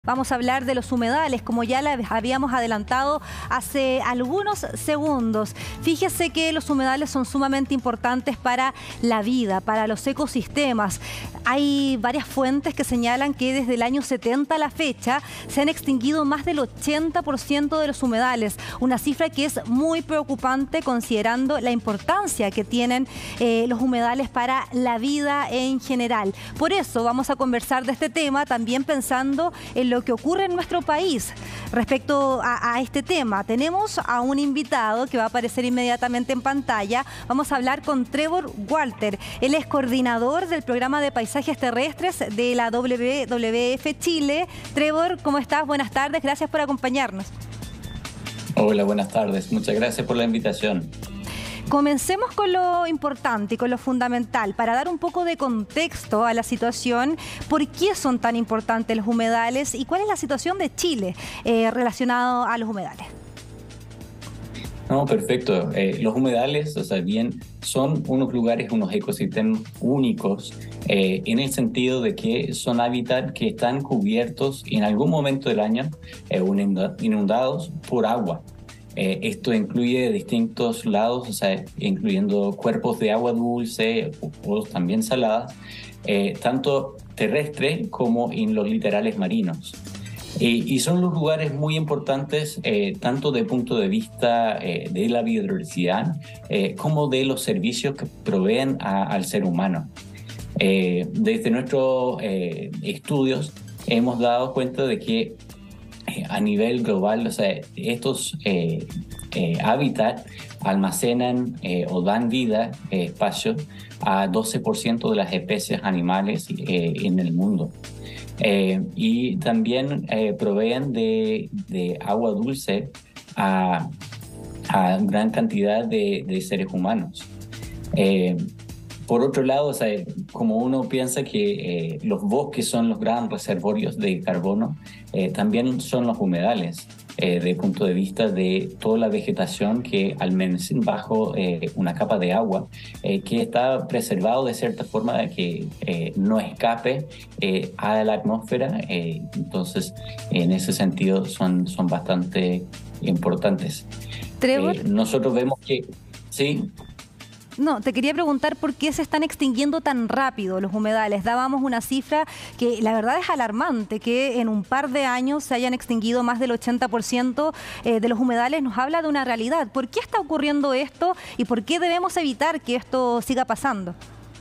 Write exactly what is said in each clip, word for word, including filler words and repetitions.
Vamos a hablar de los humedales, como ya les habíamos adelantado hace algunos segundos. Fíjese que los humedales son sumamente importantes para la vida, para los ecosistemas. Hay varias fuentes que señalan que desde el año setenta a la fecha se han extinguido más del ochenta por ciento de los humedales, una cifra que es muy preocupante considerando la importancia que tienen eh, los humedales para la vida en general. Por eso vamos a conversar de este tema, también pensando en lo que ocurre en nuestro país respecto a, a este tema. Tenemos a un invitado que va a aparecer inmediatamente en pantalla. Vamos a hablar con Trevor Walter. Él es coordinador del programa de paisajes terrestres de la W W F Chile. Trevor, ¿cómo estás? Buenas tardes, gracias por acompañarnos. Hola, buenas tardes. Muchas gracias por la invitación. Comencemos con lo importante y con lo fundamental, para dar un poco de contexto a la situación. ¿Por qué son tan importantes los humedales y cuál es la situación de Chile eh, relacionado a los humedales? No, perfecto. Eh, los humedales, o sea, bien, son unos lugares, unos ecosistemas únicos eh, en el sentido de que son hábitats que están cubiertos en algún momento del año, eh, inundados por agua. Eh, esto incluye distintos lados, o sea, incluyendo cuerpos de agua dulce o, o también saladas, eh, tanto terrestre como en los litorales marinos. Eh, y son los lugares muy importantes, eh, tanto desde el punto de vista eh, de la biodiversidad, eh, como de los servicios que proveen a, al ser humano. Eh, desde nuestros eh, estudios hemos dado cuenta de que a nivel global, o sea, estos eh, eh, hábitats almacenan eh, o dan vida, eh, espacio, a doce por ciento de las especies animales eh, en el mundo. Eh, y también eh, proveen de, de agua dulce a, a gran cantidad de, de seres humanos. Eh, Por otro lado, o sea, como uno piensa que eh, los bosques son los grandes reservorios de carbono, eh, también son los humedales, eh, desde el punto de vista de toda la vegetación que almacena bajo eh, una capa de agua, eh, que está preservado de cierta forma de que eh, no escape eh, a la atmósfera. Eh, entonces, en ese sentido, son, son bastante importantes. Trevor. Eh, nosotros vemos que, sí. No, te quería preguntar por qué se están extinguiendo tan rápido los humedales. Dábamos una cifra que la verdad es alarmante, que en un par de años se hayan extinguido más del ochenta por ciento de los humedales. Nos habla de una realidad. ¿Por qué está ocurriendo esto y por qué debemos evitar que esto siga pasando?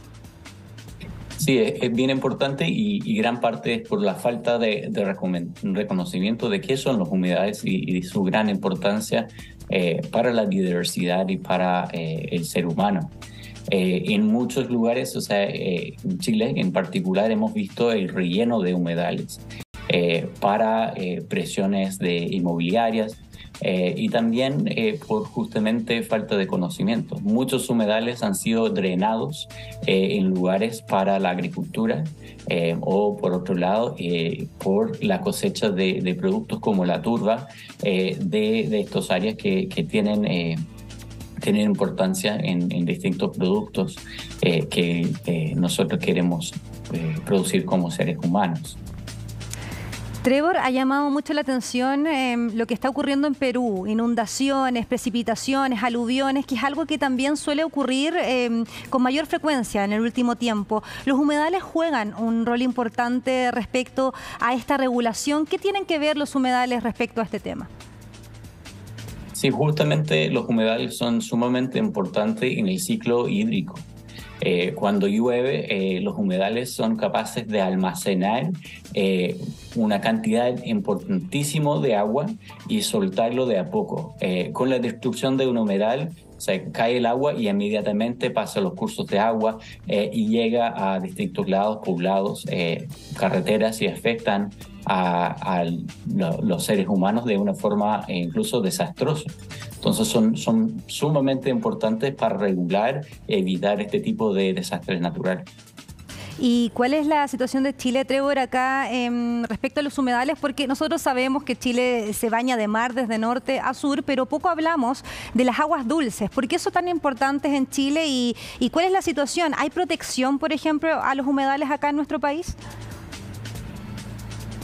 Sí, es, es bien importante y, y gran parte es por la falta de, de reconocimiento de qué son los humedales y, y su gran importancia eh, para la biodiversidad y para eh, el ser humano. Eh, en muchos lugares, o sea, eh, en Chile en particular, hemos visto el relleno de humedales eh, para eh, presiones de inmobiliarias, Eh, y también eh, por justamente falta de conocimiento. Muchos humedales han sido drenados eh, en lugares para la agricultura eh, o por otro lado eh, por la cosecha de, de productos como la turba eh, de, de estas áreas que, que tienen, eh, tienen importancia en, en distintos productos eh, que eh, nosotros queremos eh, producir como seres humanos. Trevor, ha llamado mucho la atención eh, lo que está ocurriendo en Perú, inundaciones, precipitaciones, aluviones, que es algo que también suele ocurrir eh, con mayor frecuencia en el último tiempo. Los humedales juegan un rol importante respecto a esta regulación. ¿Qué tienen que ver los humedales respecto a este tema? Sí, justamente los humedales son sumamente importantes en el ciclo hídrico. Eh, cuando llueve, eh, los humedales son capaces de almacenar eh, una cantidad importantísima de agua y soltarlo de a poco. Eh, con la destrucción de un humedal, se cae el agua y inmediatamente pasa los cursos de agua eh, y llega a distintos lados, poblados, eh, carreteras y afectan a, a lo, los seres humanos de una forma eh, incluso desastrosa. Entonces son, son sumamente importantes para regular, evitar este tipo de desastres naturales. ¿Y cuál es la situación de Chile, Trevor, acá eh, respecto a los humedales? Porque nosotros sabemos que Chile se baña de mar desde norte a sur, pero poco hablamos de las aguas dulces. ¿Por qué son tan importantes en Chile y, y cuál es la situación? ¿Hay protección, por ejemplo, a los humedales acá en nuestro país?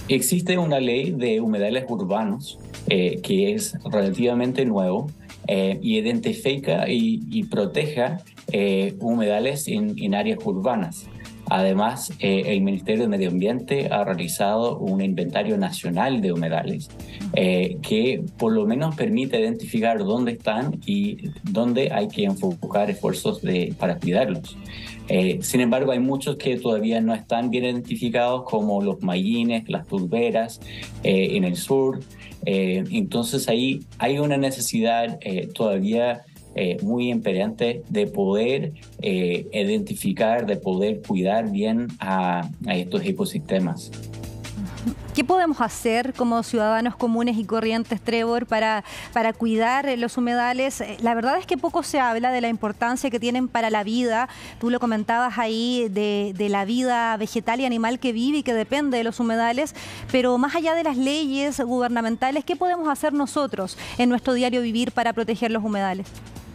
Existe una ley de humedales urbanos eh, que es relativamente nuevo eh, y identifica y, y proteja eh, humedales en, en áreas urbanas. Además, eh, el Ministerio de Medio Ambiente ha realizado un inventario nacional de humedales eh, que por lo menos permite identificar dónde están y dónde hay que enfocar esfuerzos de, para cuidarlos. Eh, sin embargo, hay muchos que todavía no están bien identificados, como los mallines, las turberas eh, en el sur. Eh, entonces ahí hay una necesidad eh, todavía Eh, muy imperante de poder eh, identificar, de poder cuidar bien a, a estos ecosistemas. ¿Qué podemos hacer como ciudadanos comunes y corrientes, Trevor, para, para cuidar los humedales? La verdad es que poco se habla de la importancia que tienen para la vida. Tú lo comentabas ahí de, de la vida vegetal y animal que vive y que depende de los humedales, pero más allá de las leyes gubernamentales, ¿qué podemos hacer nosotros en nuestro diario vivir para proteger los humedales?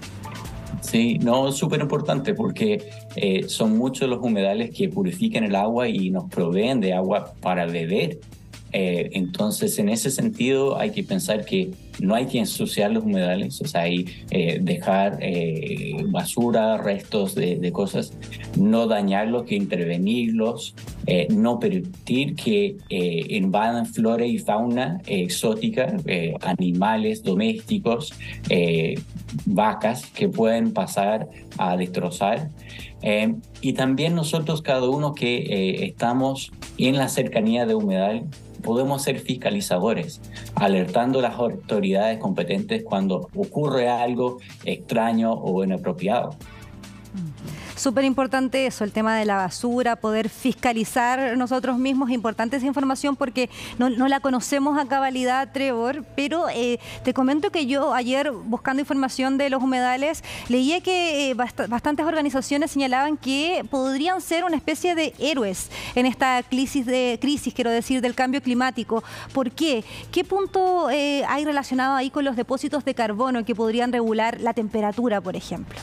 Sí, no, es súper importante porque eh, son muchos los humedales que purifican el agua y nos proveen de agua para beber. Eh, entonces, en ese sentido, hay que pensar que no hay que ensuciar los humedales, o sea, hay eh, dejar eh, basura, restos de, de cosas, no dañarlos, que intervenirlos, eh, no permitir que eh, invadan flora y fauna eh, exótica, eh, animales domésticos, eh, vacas que pueden pasar a destrozar. Eh, y también nosotros, cada uno que eh, estamos en la cercanía de humedal, podemos ser fiscalizadores, alertando a las autoridades competentes cuando ocurre algo extraño o inapropiado. Súper importante eso, el tema de la basura, poder fiscalizar nosotros mismos. Importante esa información porque no, no la conocemos a cabalidad, Trevor, pero eh, te comento que yo ayer, buscando información de los humedales, leía que eh, bast bastantes organizaciones señalaban que podrían ser una especie de héroes en esta crisis, de, crisis quiero decir, del cambio climático. ¿Por qué? ¿Qué punto eh, hay relacionado ahí con los depósitos de carbono que podrían regular la temperatura, por ejemplo?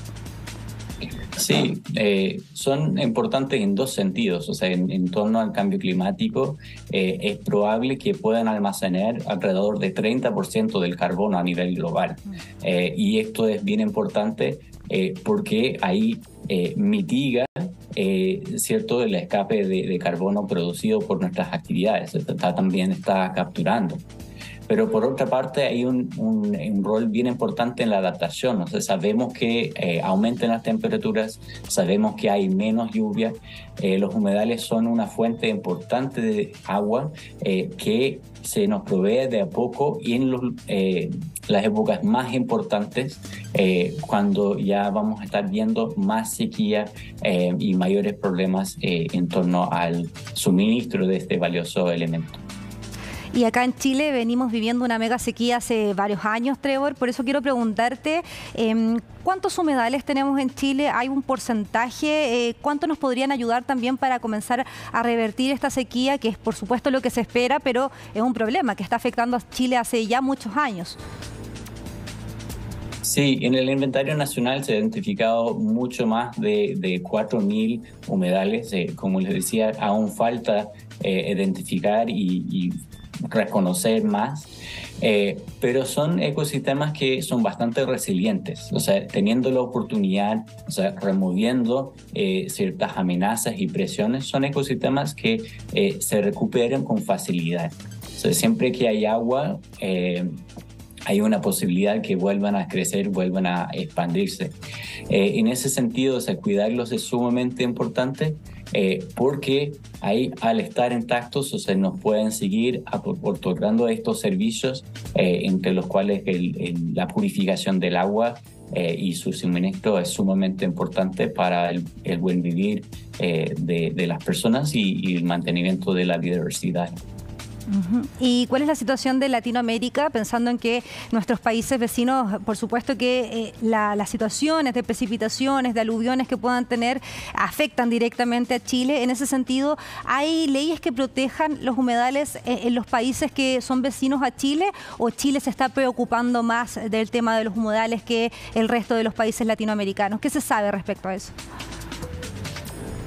Sí, eh, son importantes en dos sentidos. O sea, en, en torno al cambio climático, eh, es probable que puedan almacenar alrededor de treinta por ciento del carbono a nivel global. Eh, y esto es bien importante eh, porque ahí eh, mitiga eh, cierto, el escape de, de carbono producido por nuestras actividades. Está, también está capturando. Pero por otra parte hay un, un, un rol bien importante en la adaptación. O sea, sabemos que eh, aumentan las temperaturas, sabemos que hay menos lluvia. Eh, los humedales son una fuente importante de agua eh, que se nos provee de a poco y en los, eh, las épocas más importantes, eh, cuando ya vamos a estar viendo más sequía eh, y mayores problemas eh, en torno al suministro de este valioso elemento. Y acá en Chile venimos viviendo una mega sequía hace varios años, Trevor. Por eso quiero preguntarte, eh, ¿cuántos humedales tenemos en Chile? ¿Hay un porcentaje? Eh, ¿Cuánto nos podrían ayudar también para comenzar a revertir esta sequía, que es por supuesto lo que se espera, pero es un problema que está afectando a Chile hace ya muchos años? Sí, en el inventario nacional se ha identificado mucho más de, de cuatro mil humedales. Eh, como les decía, aún falta eh, identificar y, y reconocer más, eh, pero son ecosistemas que son bastante resilientes, o sea, teniendo la oportunidad, o sea, removiendo eh, ciertas amenazas y presiones, son ecosistemas que eh, se recuperan con facilidad. O sea, siempre que hay agua, eh, hay una posibilidad que vuelvan a crecer, vuelvan a expandirse. Eh, en ese sentido, o sea, cuidarlos es sumamente importante eh, porque ahí, al estar intactos, o sea, nos pueden seguir otorgando estos servicios, eh, entre los cuales el, el, la purificación del agua eh, y su suministro es sumamente importante para el, el buen vivir eh, de, de las personas y, y el mantenimiento de la biodiversidad. Uh-huh. ¿Y cuál es la situación de Latinoamérica? Pensando en que nuestros países vecinos, por supuesto que eh, la, las situaciones de precipitaciones, de aluviones que puedan tener, afectan directamente a Chile. En ese sentido, ¿hay leyes que protejan los humedales en, en los países que son vecinos a Chile? ¿O Chile se está preocupando más del tema de los humedales que el resto de los países latinoamericanos? ¿Qué se sabe respecto a eso?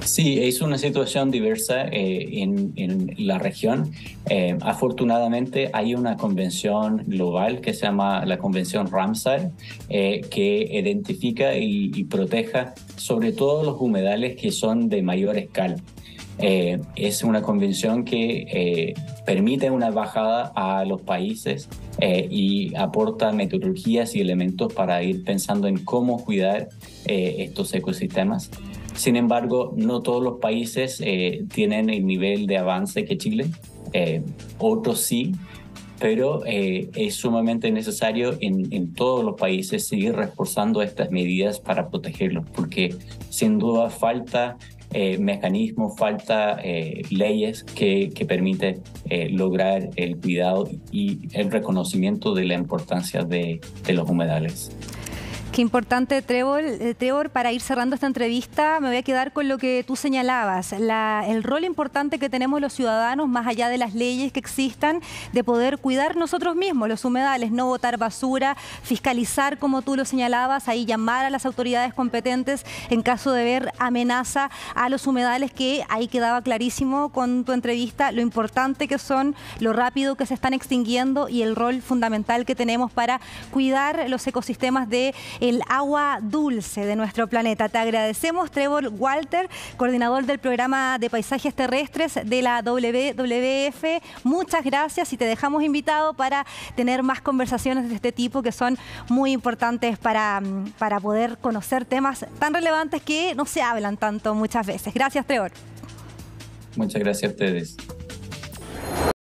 Sí, es una situación diversa eh, en, en la región. Eh, afortunadamente hay una convención global que se llama la Convención Ramsar, eh, que identifica y, y proteja sobre todo los humedales que son de mayor escala. Eh, es una convención que eh, permite una bajada a los países eh, y aporta metodologías y elementos para ir pensando en cómo cuidar eh, estos ecosistemas. Sin embargo, no todos los países eh, tienen el nivel de avance que Chile, eh, otros sí, pero eh, es sumamente necesario en, en todos los países seguir reforzando estas medidas para protegerlos, porque sin duda falta eh, mecanismos, falta eh, leyes que, que permiten eh, lograr el cuidado y el reconocimiento de la importancia de, de los humedales. Qué importante, Trevor. Eh, Trevor, para ir cerrando esta entrevista, me voy a quedar con lo que tú señalabas, la, el rol importante que tenemos los ciudadanos, más allá de las leyes que existan, de poder cuidar nosotros mismos los humedales, no botar basura, fiscalizar, como tú lo señalabas, ahí llamar a las autoridades competentes en caso de ver amenaza a los humedales, que ahí quedaba clarísimo con tu entrevista lo importante que son, lo rápido que se están extinguiendo y el rol fundamental que tenemos para cuidar los ecosistemas de el agua dulce de nuestro planeta. Te agradecemos, Trevor Walter, coordinador del programa de paisajes terrestres de la W W F. Muchas gracias y te dejamos invitado para tener más conversaciones de este tipo que son muy importantes para, para poder conocer temas tan relevantes que no se hablan tanto muchas veces. Gracias, Trevor. Muchas gracias a ustedes.